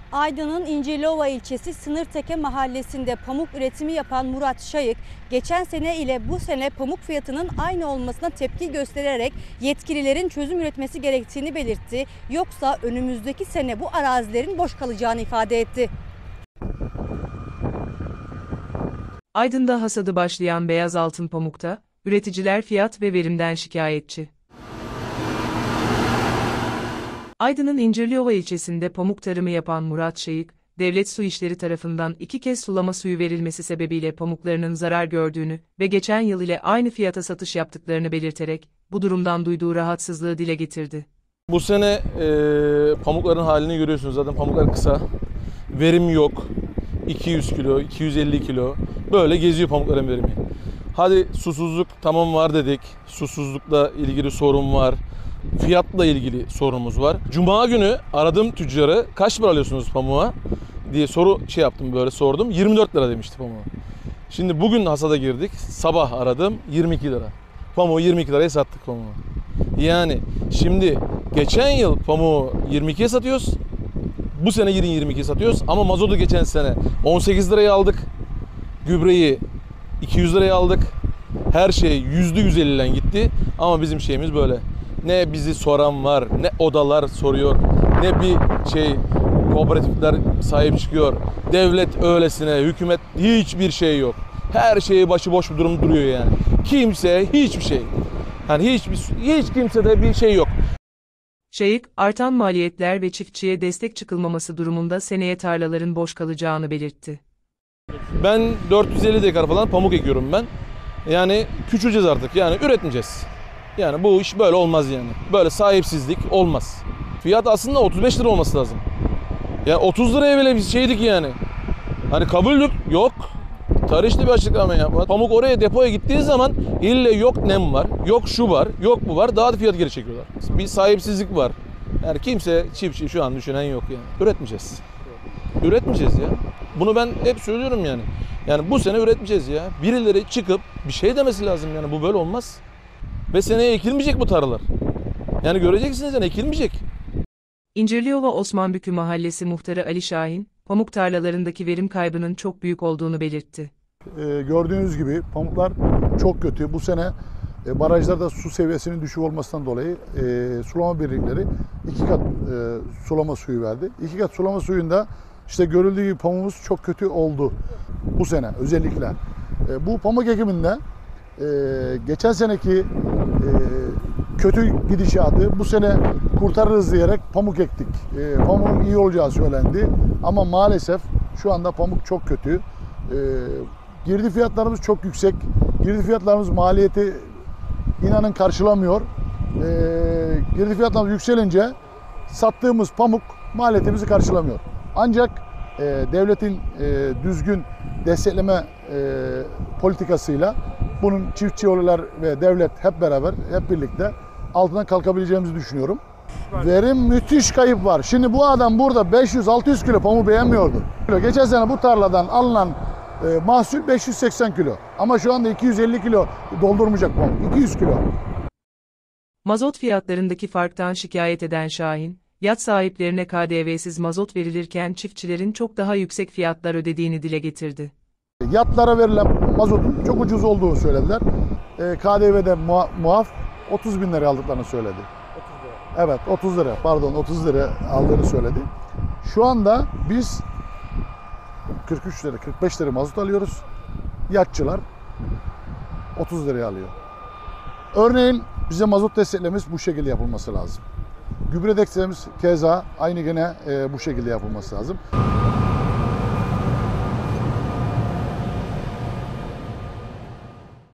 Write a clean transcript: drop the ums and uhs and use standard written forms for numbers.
Aydın'ın İncirliova ilçesi Sınırteke mahallesinde pamuk üretimi yapan Murat Şayık, geçen sene ile bu sene pamuk fiyatının aynı olmasına tepki göstererek yetkililerin çözüm üretmesi gerektiğini belirtti. Yoksa önümüzdeki sene bu arazilerin boş kalacağını ifade etti. Aydın'da hasadı başlayan beyaz altın pamukta, üreticiler fiyat ve verimden şikayetçi. Aydın'ın İncirliova ilçesinde pamuk tarımı yapan Murat Şayık, Devlet Su İşleri tarafından 2 kez sulama suyu verilmesi sebebiyle pamuklarının zarar gördüğünü ve geçen yıl ile aynı fiyata satış yaptıklarını belirterek, bu durumdan duyduğu rahatsızlığı dile getirdi. Bu sene pamukların halini görüyorsunuz, zaten pamuklar kısa, verim yok, 200 kilo, 250 kilo, böyle geziyor pamukların verimi. Hadi susuzluk tamam var dedik, susuzlukla ilgili sorun var. Fiyatla ilgili sorunumuz var. Cuma günü aradım tüccarı, kaç para alıyorsunuz pamuğa diye yaptım, böyle sordum. 24 lira demişti pamuğa. Şimdi bugün hasada girdik. Sabah aradım, 22 lira. Pamuğu 22 liraya sattık pamuğu. Yani şimdi geçen yıl pamuğu 22'ye satıyoruz. Bu sene 22'ye satıyoruz ama mazotu geçen sene 18 liraya aldık. Gübreyi 200 liraya aldık. Her şey %150'den gitti ama bizim şeyimiz böyle. Ne bizi soran var, ne odalar soruyor, ne bir kooperatifler sahip çıkıyor. Devlet öylesine, hükümet hiçbir şey yok. Her şeyi başıboş bir durum duruyor yani. Kimse hiçbir şey. Yani hiç kimsede bir şey yok. Şayık, artan maliyetler ve çiftçiye destek çıkılmaması durumunda seneye tarlaların boş kalacağını belirtti. Ben 450 dekar falan pamuk ekiyorum ben. Yani küçüleceğiz artık, yani üretmeyeceğiz. Yani bu iş böyle olmaz yani. Böyle sahipsizlik olmaz. Fiyat aslında 35 lira olması lazım. Ya 30 liraya bile biz şeydik yani. Hani kabuldük, yok. Tarihli bir açıklama yapma. Pamuk oraya depoya gittiği zaman ille yok nem var, yok şu var, yok bu var. Daha da fiyat geri çekiyorlar. Bir sahipsizlik var. Yani kimse çiftçi şu an düşünen yok yani. Üretmeyeceğiz. Üretmeyeceğiz ya. Bunu ben hep söylüyorum yani. Yani bu sene üretmeyeceğiz ya. Birileri çıkıp bir şey demesi lazım yani. Bu böyle olmaz. Ve seneye ekilmeyecek bu tarlalar. Yani göreceksiniz yani, ekilmeyecek. İncirliova Osmanbükü Mahallesi muhtarı Ali Şahin, pamuk tarlalarındaki verim kaybının çok büyük olduğunu belirtti. Gördüğünüz gibi pamuklar çok kötü. Bu sene barajlarda su seviyesinin düşük olmasından dolayı sulama birlikleri 2 kat sulama suyu verdi. 2 kat sulama suyunda işte görüldüğü gibi pamuğumuz çok kötü oldu bu sene özellikle. Bu pamuk ekiminde geçen seneki kötü gidişatı bu sene kurtarırız diyerek pamuk ektik. Pamuğun iyi olacağı söylendi ama maalesef şu anda pamuk çok kötü. Girdi fiyatlarımız çok yüksek. Girdi fiyatlarımız maliyeti inanın karşılamıyor. Girdi fiyatlarımız yükselince sattığımız pamuk maliyetimizi karşılamıyor. Ancak devletin düzgün destekleme politikasıyla bunun çiftçiler ve devlet hep beraber, hep birlikte altından kalkabileceğimizi düşünüyorum. Verim müthiş kayıp var. Şimdi bu adam burada 500-600 kilo pamuk beğenmiyordu. Geçen sene bu tarladan alınan mahsul 580 kilo. Ama şu anda 250 kilo doldurmayacak pamuk. 200 kilo. Mazot fiyatlarındaki farktan şikayet eden Şahin, yat sahiplerine KDV'siz mazot verilirken çiftçilerin çok daha yüksek fiyatlar ödediğini dile getirdi. Yatlara verilen mazotun çok ucuz olduğunu söylediler. KDV'de muaf 30 bin lira aldıklarını söyledi. 30 lira. Evet 30 lira aldığını söyledi. Şu anda biz 43 lira 45 lira mazot alıyoruz. Yatçılar 30 liraya alıyor. Örneğin bize mazot desteklememiz bu şekilde yapılması lazım. Gübre desteklememiz keza aynı gene bu şekilde yapılması lazım.